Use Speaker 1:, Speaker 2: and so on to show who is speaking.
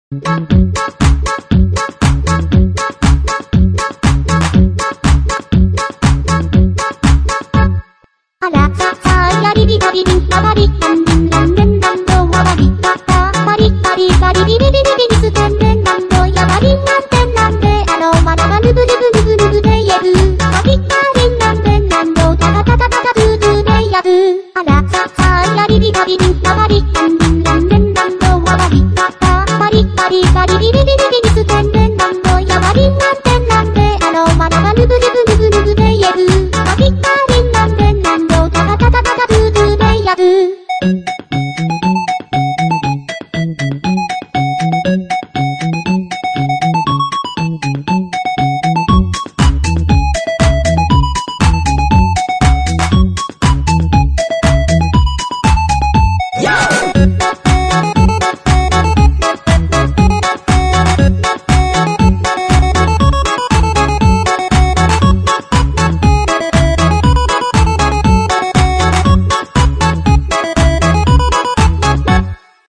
Speaker 1: あらささやりびたびびんたばりなんでんなんでんなんどわばりたたばりばりばりびびびびびびすてんでんなんどやばりんなんてんなんであのまだがぬぶぬぶぬぶぬぶでやるばりばりんなんでんなんどたたたたたたブーブーでやるあらささやりびたびびんたばりなんでんなんでんなんどわばりたたばりばりばりびびびびびびすてんでんなんどやばりん